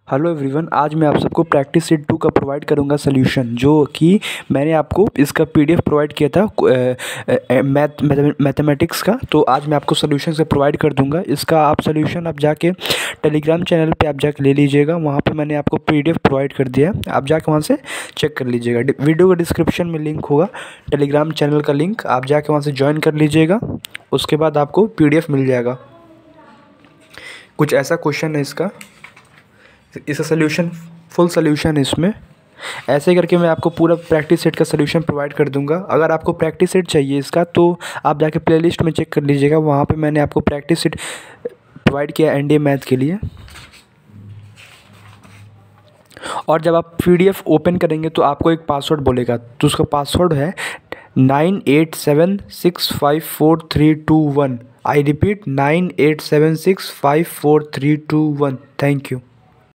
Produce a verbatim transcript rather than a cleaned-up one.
Hello everyone, आज मैं आप सबको प्रैक्टिस सेट टू का प्रोवाइड करूंगा सॉल्यूशन, जो कि मैंने आपको इसका पीडीएफ प्रोवाइड किया था मैथ मैथमेटिक्स का। तो आज मैं आपको सॉल्यूशन से प्रोवाइड कर दूंगा इसका। आप सॉल्यूशन आप जाके टेलीग्राम चैनल पे आप जाके ले लीजिएगा, वहाँ पे मैंने आपको पीडीएफ प्रोवाइड कर दिया है, आप जाके वहाँ से चेक कर लीजिएगा। वीडियो का डिस्क्रिप्शन में लिंक होगा टेलीग्राम चैनल का लिंक, आप जाके वहाँ से ज्वाइन कर लीजिएगा। उसके बाद आपको पीडीएफ मिल जाएगा। कुछ ऐसा क्वेश्चन है इसका, इसका सोल्यूशन फुल सोल्यूशन है इसमें। ऐसे करके मैं आपको पूरा प्रैक्टिस सेट का सोल्यूशन प्रोवाइड कर दूंगा। अगर आपको प्रैक्टिस सेट चाहिए इसका तो आप जाके प्लेलिस्ट में चेक कर लीजिएगा, वहाँ पे मैंने आपको प्रैक्टिस सेट प्रोवाइड किया एनडीए मैथ के लिए। और जब आप पीडीएफ ओपन करेंगे तो आपको एक पासवर्ड बोलेगा, तो उसका पासवर्ड है nine eight seven six five four three two one. I repeat, nine eight seven six five four three two one. Thank you.